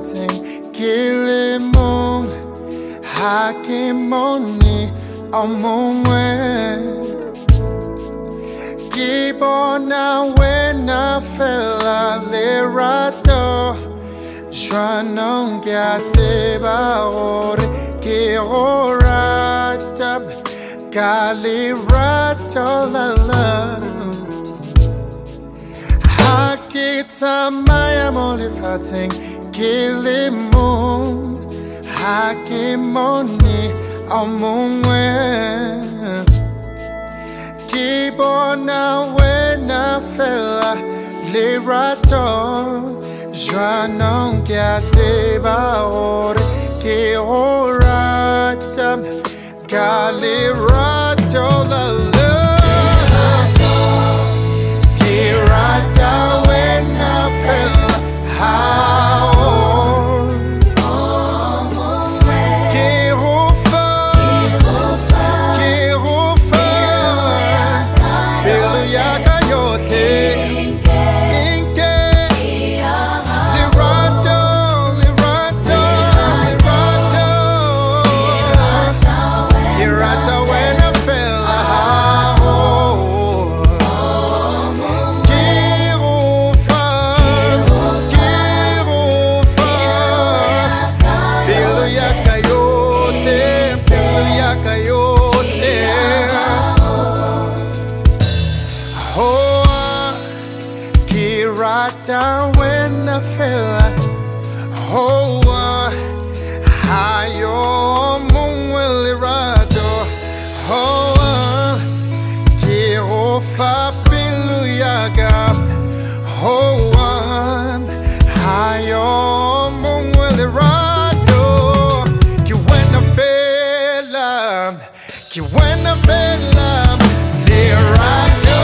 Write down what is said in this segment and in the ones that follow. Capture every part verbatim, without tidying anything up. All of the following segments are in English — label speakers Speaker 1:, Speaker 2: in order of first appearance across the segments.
Speaker 1: lefatseng ke le mong ha ke mone o mongwe ke bona wena fela lerato jwanong ke a tseba gore ke go rata ka lerato la love ha ke tsamaya mo lefatsheng ke le mong ha ke mone o mongwe ke bona wena fela lerato jwanong ke a tseba gore ke go rata ka lerato la love ke rata wena fela how rata when I feel oh hayo mungwele rato oh kiro fa pilu yaga oh hayo mungwele rato ki when I feel ki when I feel le rato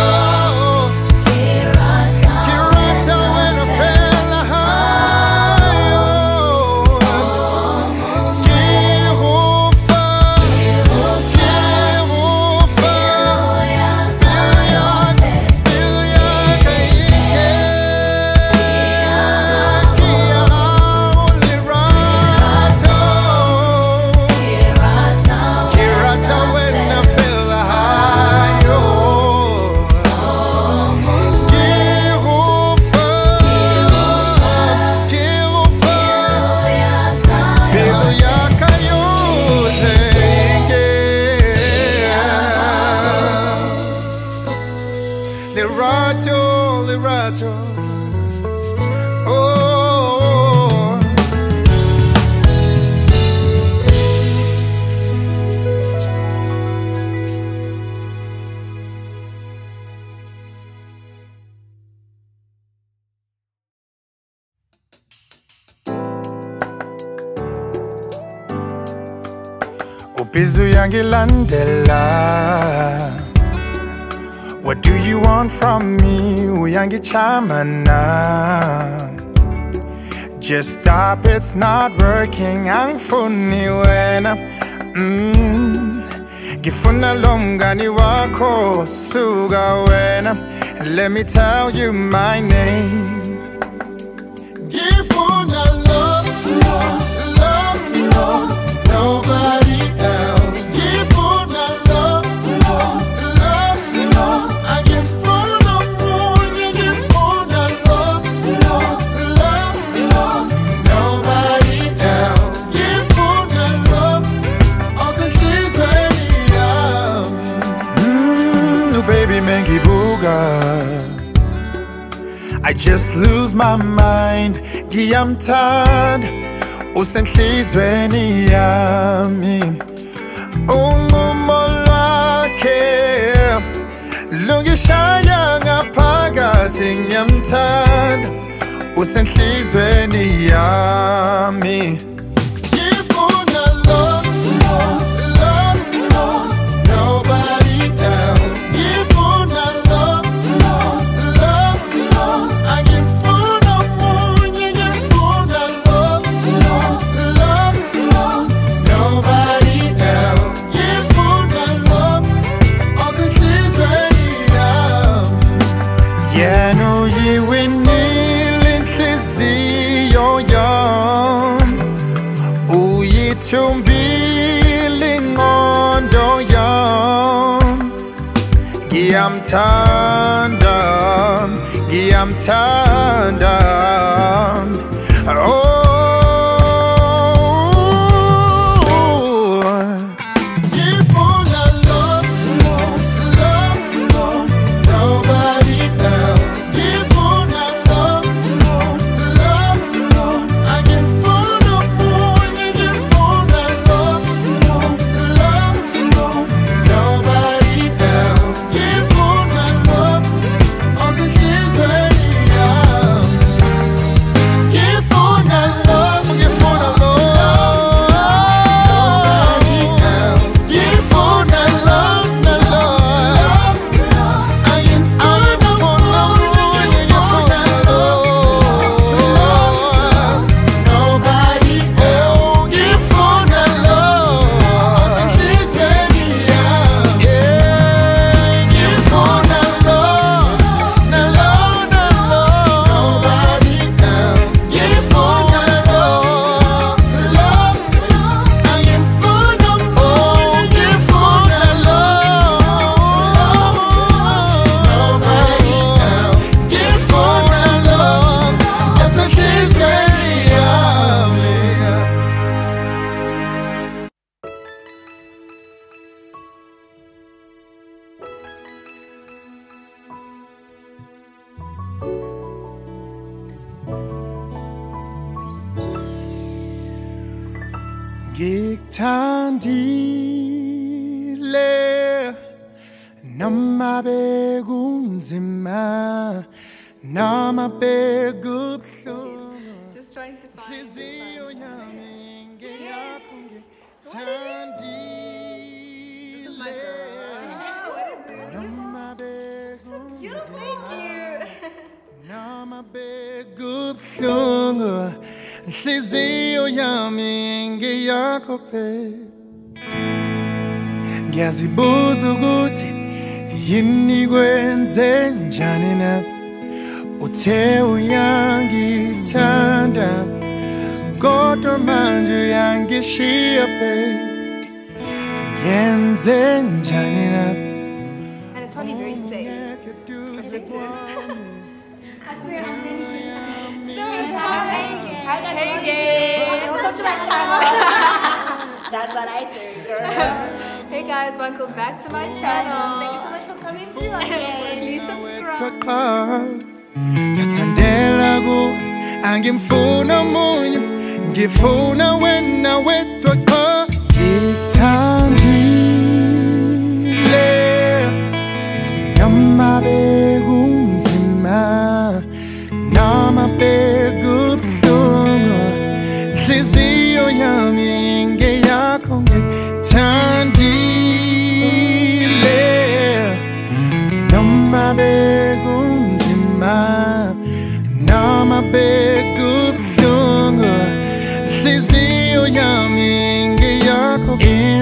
Speaker 1: Lerato, lerato, oh. Ubizu yangilandela. What do you want from me, uyangi chamana? Just stop, it's not working. Angifuni wena, mm. Ngifuna lo mngani wakho suka wena. Let me tell you my name. Ngifuna love, love, love me more, nobody else. Ngifuna love, love, love me more. I just lose my mind. Ngiyamthanda usenhlizweni yami. Ungumo lwakhe lungishaya ngaphakathi. Ngiyamthanda usenhlizweni yami. Ngifuna love, love, love, love, nobody else. Ngifuna love, love, love, love. I ngifuna munye, ngifuna love, love, love, love, nobody else. Ngifuna love, osenhlizweni yami. Yena uyiwinile inhliziyo yami. ngiyamthanda, ngiyamthanda. Oh, ngikuthandile noma bekunzima noma bekubuhlungu inhliziyo yami ngeyakho ngikuthandile noma bekunzima noma bekubuhlungu inhliziyo yami ngeyakho babe. Ngiyazibuza ukuthi yini kwenze njani na uthe uyangithanda kodwa manje uyangishiya babe. Yenze njani na.
Speaker 2: And it's funny, very safe. Addicted. That's very Hi guys, hey guys, welcome to my channel. That's what I say, girl. Hey guys, welcome back to my channel. Thank you so much for coming through again. Please subscribe.
Speaker 1: Yathandela ku angimfuna munye ngifuna wena wedwa qha ngithandile noma bekunzima noma bekubuhlungu inhliziyo yami ngeyakho ngithandile noma bekunzima noma bekubuhlungu inhliziyo yami ngeyakho.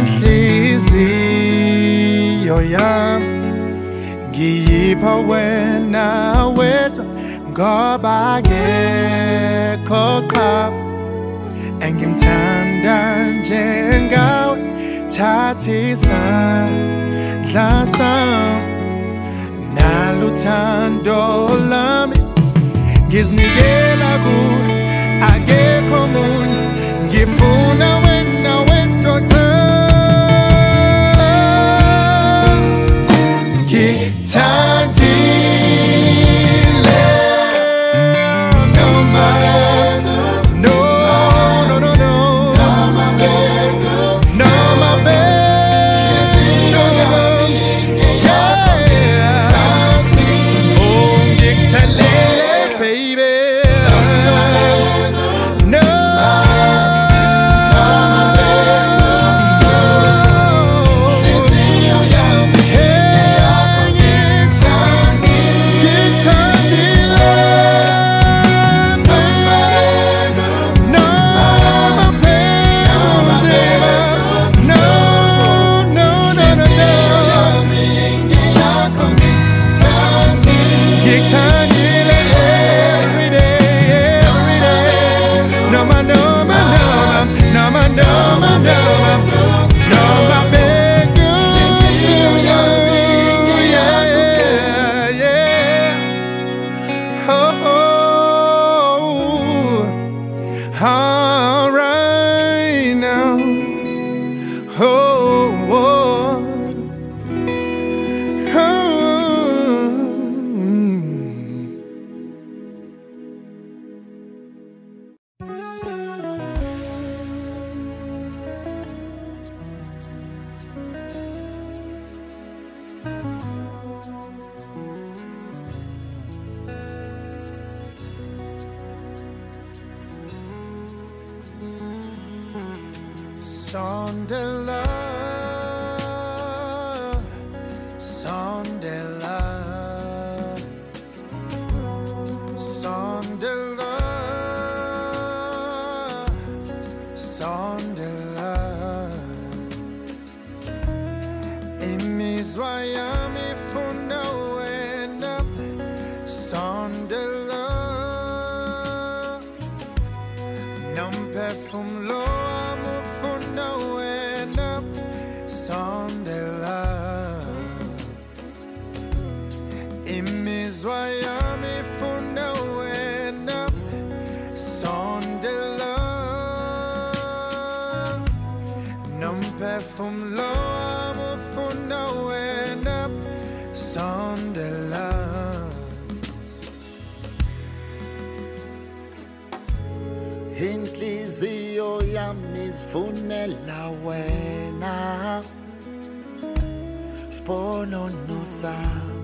Speaker 1: Inhliziyo yami ngiyipha wena wedwa ngoba akekho qha engimthanda njengawe. Thatha isandla sami naluthando lami ngizinikela kuwe, akekho munye ngifuna wena wedwa qha. Ngithandile noma no no no no noma noma baby no Sondela, Sondela, Sondela, Sondela. Imizwa yami funa wena, Sondela. Nomphefumulo wami ufuna wena, Sondela. Imizwa yami ifuna wena, Sondela. Nomphefumulo wami ufuna wena, Sondela.
Speaker 3: Inhliziyo yami izifunela wena, Sponono sami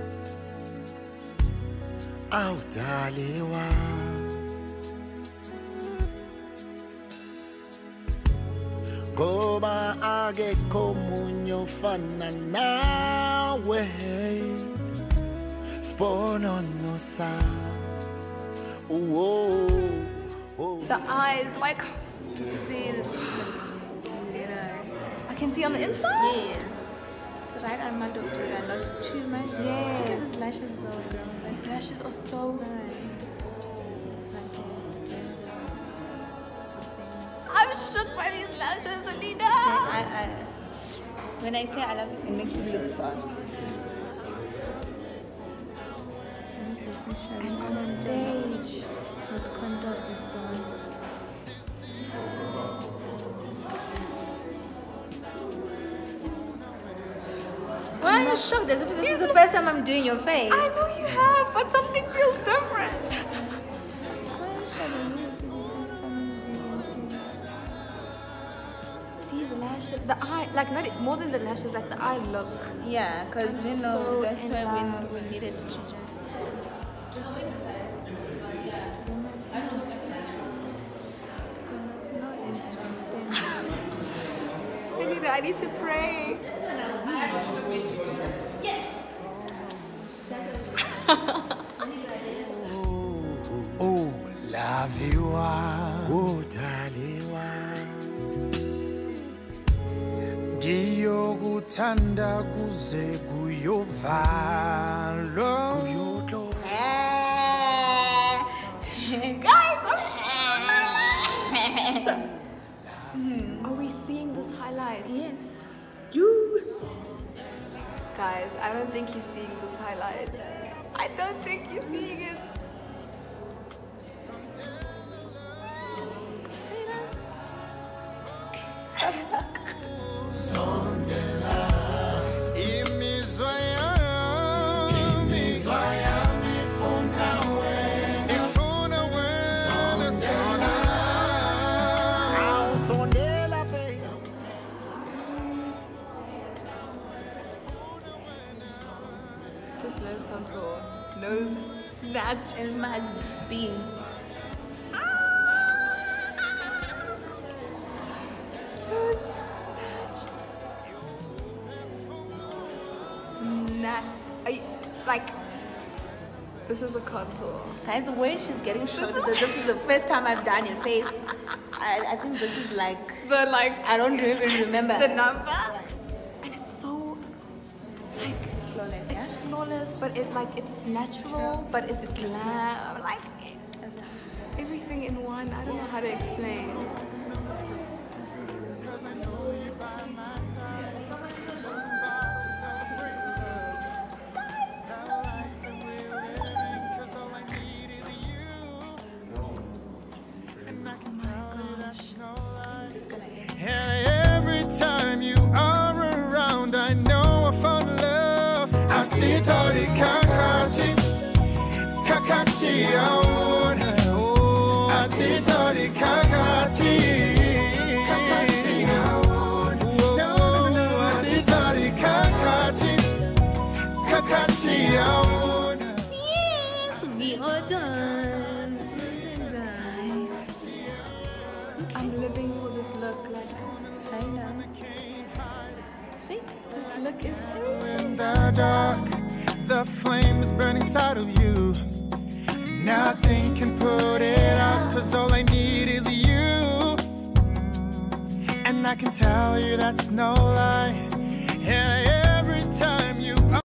Speaker 3: awudaliwa. Ngoba akekho omunye ofana nawe, Sponono sami. Whoa.
Speaker 2: The eyes, like,
Speaker 4: See, you know,
Speaker 2: I can see on the inside.
Speaker 4: yes. Right on my doctor, not too much.
Speaker 2: Yes.
Speaker 4: Look at his lashes though, girl.
Speaker 2: His lashes are so
Speaker 4: Nice.
Speaker 2: I'm shook by these lashes, Alina.
Speaker 4: I, I, when I say I love it, it makes it look soft. Let me just make sure
Speaker 2: And
Speaker 4: this
Speaker 2: on stage.
Speaker 4: This condor is the one. Why are you shocked? As if this is the first time I'm doing your face.
Speaker 2: I know you have, but something feels different.
Speaker 4: Why are you shocked? This is the first time I'm doing your face.
Speaker 2: These lashes, the eye, like not more than the lashes, like the eye look.
Speaker 4: Yeah, because
Speaker 2: I'm
Speaker 4: you know
Speaker 2: so
Speaker 4: that's
Speaker 2: in
Speaker 4: why
Speaker 2: love.
Speaker 4: we, we needed to just.
Speaker 2: Alina, I need to pray.
Speaker 1: Oh, laviwa,
Speaker 3: Udaliwa.
Speaker 1: ngiyokuthanda kuze kuyovalwa.
Speaker 2: Guys, are we seeing this highlight?
Speaker 4: Yes.
Speaker 2: Guys, I don't think you're seeing this highlight. I don't think you're seeing it.
Speaker 1: Imizwa yami, imizwa yami ifuna wena, ifuna wena, Sondela.
Speaker 3: Sondela, baby.
Speaker 2: This nose contour, nose snatch.
Speaker 4: It must be.
Speaker 2: Nose snatched. Snatch. Are you, like, this is a contour.
Speaker 4: Guys, the way she's getting shot, this is the first time I've done your face. I, I think this is like,
Speaker 2: The like,
Speaker 4: I don't even remember.
Speaker 2: the number. And it's so, like,
Speaker 4: Flawless,
Speaker 2: it's
Speaker 4: yeah?
Speaker 2: flawless, but it like it's natural, but it's glam. Like everything in one. I don't know how to explain.
Speaker 1: And every time you are around, I know I found love. Atitori kakati, kakati aona. Oh, atitori kakati, kakati aona. No, no, atitori kakati, kakati aona.
Speaker 4: Yes, we are done. Done.
Speaker 2: I'm living for this look. Like look is
Speaker 1: in the dark. The flame is burning inside of you. Nothing can put it out, cause all I need is you. And I can tell you that's no lie. And every time you